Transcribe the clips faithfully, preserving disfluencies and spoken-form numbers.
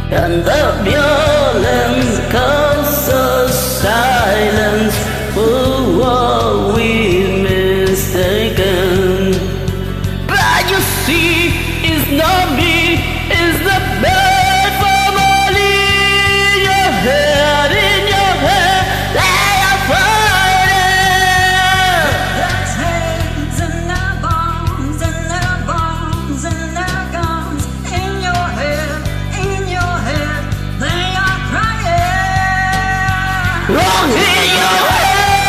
and the violence causes silence. Who are we mistaken? But you see, it's not me, it's the bad family in your head, in your head. They are fighting. There's hands in their bones, in their bones, in their guns. In your head, in your head, they are crying. Wrong in your head.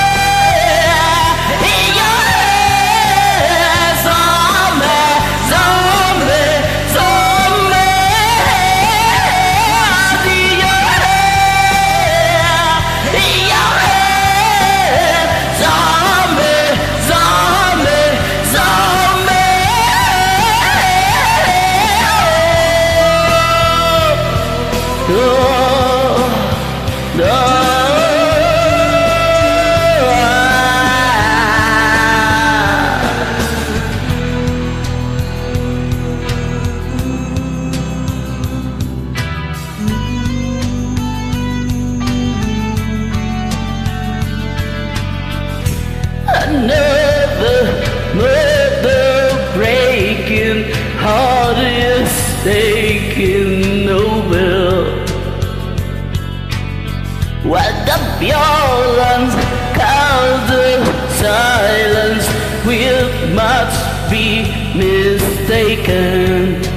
Another mother breaking, heart is taking over. What the violence causes silence will much be mistaken.